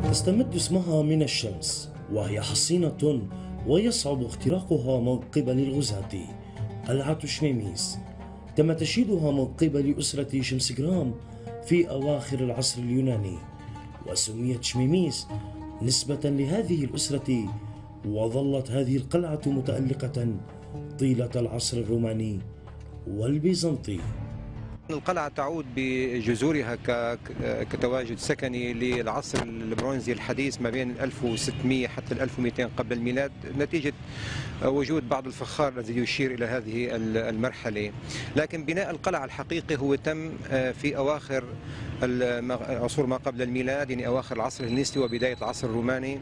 تستمد اسمها من الشمس، وهي حصينة ويصعب اختراقها من قبل الغزاة. قلعة شميميس تم تشييدها من قبل أسرة شمسجرام في أواخر العصر اليوناني، وسميت شميميس نسبة لهذه الأسرة، وظلت هذه القلعة متألقة طيلة العصر الروماني والبيزنطي. القلعة تعود بجذورها كتواجد سكني للعصر البرونزي الحديث ما بين 1600 حتى 1200 قبل الميلاد، نتيجة وجود بعض الفخار الذي يشير إلى هذه المرحلة. لكن بناء القلعة الحقيقي هو تم في أواخر عصور ما قبل الميلاد، يعني أواخر العصر الهلينستي وبداية العصر الروماني.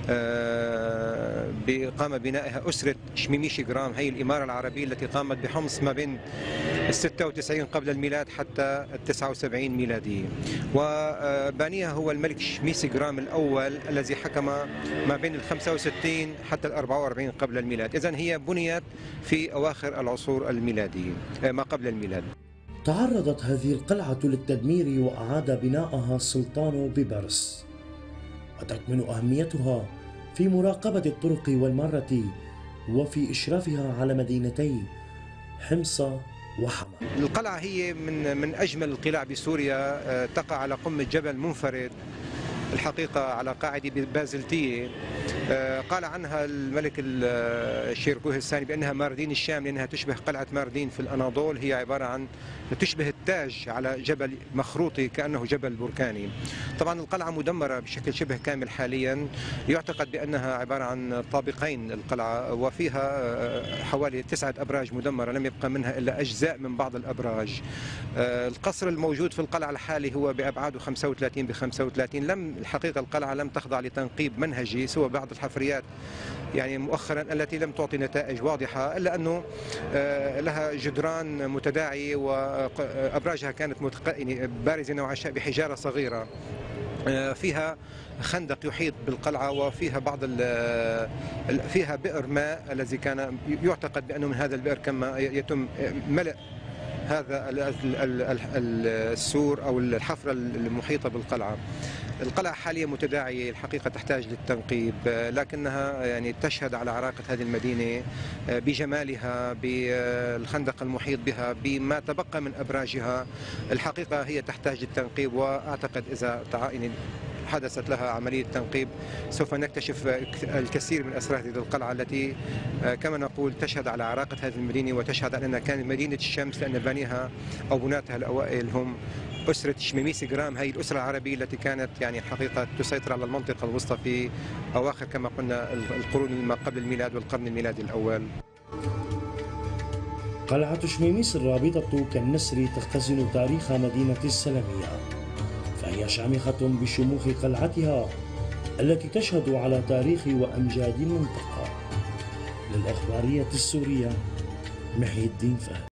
قام بنائها أسرة شميميشجرام، هي الإمارة العربية التي قامت بحمص ما بين 96 قبل الميلاد حتى 79 ميلادية، وبانيها هو الملك شميسجرام الأول الذي حكم ما بين 65 حتى 44 قبل الميلاد. إذن هي بنيت في أواخر العصور الميلادية ما قبل الميلاد. تعرضت هذه القلعة للتدمير وأعاد بناءها السلطان بيبرس، وتكمن أهميتها في مراقبة الطرق والمارة وفي إشرافها على مدينتي حمص وحما. القلعة هي من أجمل القلاع بسوريا، تقع على قمة جبل منفرد الحقيقة على قاعدة بازلتية. قال عنها الملك الشيركوه الثاني بأنها ماردين الشام، لأنها تشبه قلعة ماردين في الأناضول. هي عبارة عن تشبه التاج على جبل مخروطي كأنه جبل بركاني. طبعا القلعة مدمرة بشكل شبه كامل حاليا، يعتقد بأنها عبارة عن طابقين القلعة، وفيها حوالي 9 أبراج مدمرة، لم يبقى منها إلا أجزاء من بعض الأبراج. القصر الموجود في القلعة الحالي هو بأبعاده 35 ب35. الحقيقة القلعة لم تخضع لتنقيب منهجي سوى بعض الحفريات يعني مؤخرا التي لم تعطي نتائج واضحة، إلا أنه لها جدران متداعية وأبراجها كانت بارزة نوعا ما بحجارة صغيرة. فيها خندق يحيط بالقلعة، وفيها فيها بئر ماء الذي كان يعتقد بأنه من هذا البئر كما يتم ملء هذا السور أو الحفرة المحيطة بالقلعة. القلعة حاليا متداعية الحقيقة، تحتاج للتنقيب، لكنها يعني تشهد على عراقة هذه المدينة بجمالها، بالخندق المحيط بها، بما تبقى من أبراجها. الحقيقة هي تحتاج للتنقيب، وأعتقد إذا حدثت لها عملية تنقيب سوف نكتشف الكثير من أسرار هذه القلعة التي كما نقول تشهد على عراقة هذه المدينة، وتشهد على أنها كانت مدينة الشمس، لأن بانيها أو بناتها الأوائل هم أسرة شميميسجرام، هي الأسرة العربية التي كانت يعني الحقيقة تسيطر على المنطقة الوسطى في أواخر كما قلنا القرون ما قبل الميلاد والقرن الميلادي الأول. قلعة شميميس الرابطة كالنسر تختزن تاريخ مدينة السلمية، فهي شامخة بشموخ قلعتها التي تشهد على تاريخ وأمجاد المنطقة. للأخبارية السورية محي الدين فهد.